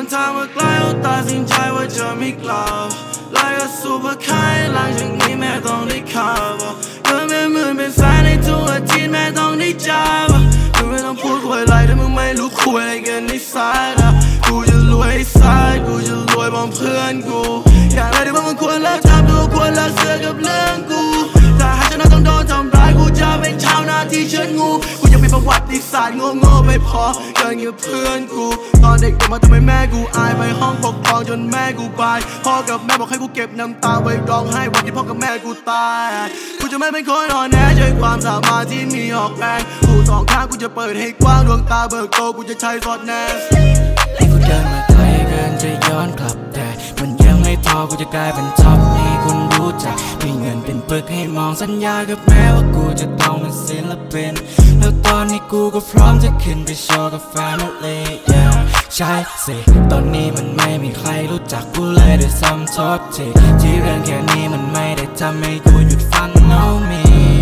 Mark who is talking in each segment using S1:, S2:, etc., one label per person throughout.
S1: ทางมาไกลเขาตัดสินใจว่าจะไม่กลับไล่ก็สู้เพื่อใครหลังจากนี้แม่ต้องได้ข่าวเงินเป็นหมื่นเป็นแสนในทุกอาทิตย์แม่ต้องได้จ่ายมึงไม่ต้องพูดคุยอะไรถ้ามึงไม่รู้คุยอะไรกันในสายตากูจะรวยสายกูจะรวยบอกเพื่อนกูอย่างไรที่มึงควรเลิกทำตัวควรเลิกเสือกกับเรื่องกูถ้าหากฉันต้องโดนทำร้ายกูจะเป็นชาวนาที่เชิดงูกูยังเป็นประวัติศาสตร์โง่ๆไปพอเกินกับเพื่อนกูตอนเด็กๆมาทำไมแม่กูอายไปห้องปกครองจนแม่กูไปพ่อกับแม่บอกให้กูเก็บน้ำตาไว้ร้องไห้วันที่พ่อกับแม่กูตายกูจะไม่เป็นคนอ่อนแอใช้ความสามารถที่มีออกแรงกูสองข้างกูจะเปิดให้กว้างดวงตาเบิกโตกูจะใช้สอดแนส
S2: ให้กูเดินมาไกลเกินจะย้อนกลับแต่มันยังไม่พอกูจะกลายเป็นท็อปให้คุณรู้จักมีเงินเป็นปึกให้มองสัญญากับแม่ว่ากูจะต้องเป็นศิลปินแล้วตอนนี้กูก็พร้อมจะขึ้นไปโชว์กับแฟมิลี่ใช่สิตอนนี้มันไม่มีใครรู้จักกูเลยด้วยซ้ำทบที่เรื่องแค่นี้มันไม่ได้ทำให้กูหยุดฝัน no me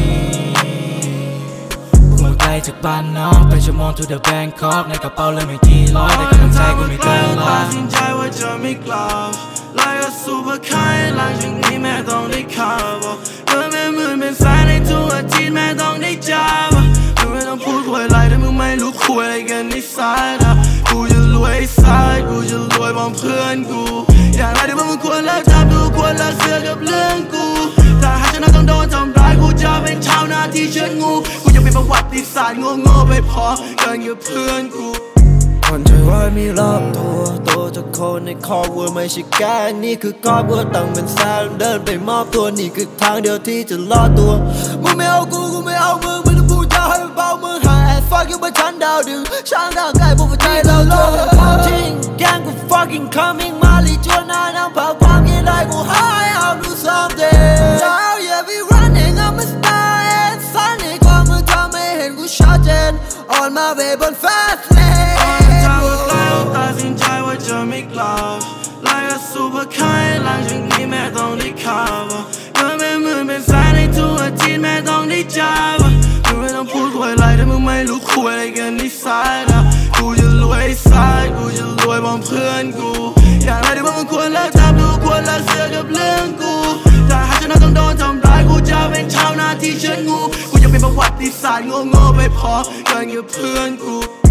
S2: ไกลจากบ้านนอกไปชั่วโมง to the Bangkok ในกระเป๋าเลยไม่กี่ร้อยแต่กำลังใจกูไม่เกินล้านตัดสินใจว่าจะไม่กลับไล่ก็สู้เพื่อใครหลังจากนี้แม่ต้องได้ข่าวเงินเป็นหมื่นเป็นแสนในทุกอาทิตย์แม่ต้องได้จ่ายมึงไม่ต้องพูดคุยอะไรถ้ามึงไม่รู้คุยอะไรกันในสายตากูจะรวยสายกูจะรวยบอกเพื่อนกูอย่างไรที่มึงควรเลิกทำตัวควรเลิกเสือกกับเรื่องกูถ้าหากฉันต้องโดนทำร้ายกูจะเป็นชาวนาที่เชิดงูกูยังเป็นประวัติศาสตร์โง่ๆไปพอเกินกับเพื่อนกู
S3: คนที่ร้อยมีรอบตัวทุกคนในครอบครัวไม่ใช่แก๊งนี่คือครอบครัวตั้งเป็นแสนเดินไปมอบตัวนี่คือทางเดียวที่จะรอดตัวมึงไม่เอากูไม่เอามึงไม่ต้องพูดจาให้เบามึงหาแอดฟักอยู่บนชั้นดาวดึงช่างร่างกายพวกใจเราโลกความจริงแก๊งกู fucking coming มาลีจวนหน้าน้ำเผาความยิ่งใหญ่กู high I'll do something now yeah we running I'm a star and sunny ความมึงทำให้เห็นกูชัดเจน on my way บน fast lane
S1: ตัดสินใจว่าจะไม่กลับไล่ก็สู้เพื่อใครหลังจากนี้แม่ต้องได้ข่าวเงินเป็นหมื่นเป็นแสนในทุกอาทิตย์แม่ต้องได้จ่ายมึงไม่ต้องพูดคุยอะไรถ้ามึงไม่รู้คุยอะไรกันในสายตากูจะรวยสายกูจะรวยบอกเพื่อนกูอย่างไรที่มึงควรเลิกทำตัวควรเลิกเสือกกับเรื่องกูถ้าหากฉันต้องโดนทำร้ายกูจะเป็นชาวนาที่เชิดงูกูยังเป็นประวัติศาสตร์โง่ๆไปพอเกินกับเพื่อนกู